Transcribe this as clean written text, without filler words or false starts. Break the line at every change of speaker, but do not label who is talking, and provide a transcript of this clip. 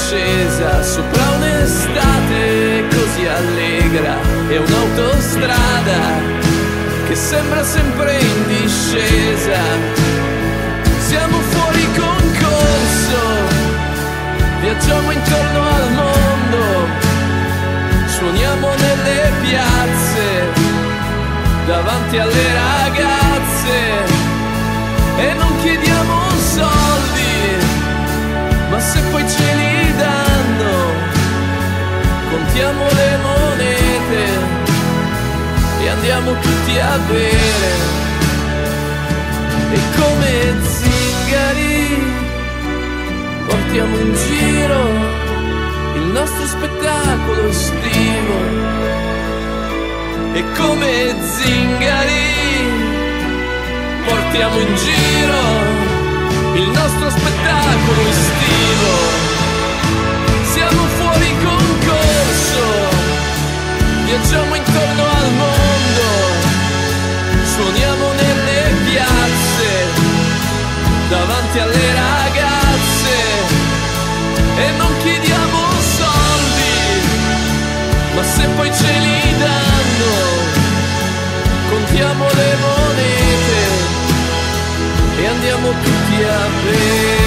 discesa sopra un'estate così allegra e un'autostrada che sembra sempre in discesa. Siamo fuori concorso, viaggiamo intorno al mondo, suoniamo nelle piazze davanti alle ragazze e non chiediamo soldi, ma se poi ce li danno contiamo le monete e andiamo tutti a bere. E come zingari portiamo in giro il nostro spettacolo estivo. E come zingari portiamo in giro il nostro spettacolo estivo. Siamo fuori concorso, viaggiamo intorno al mondo, suoniamo nelle piazze davanti alle ragazze e non chiediamo soldi, ma se poi ce li danno contiamo le monete e andiamo tutti a bere.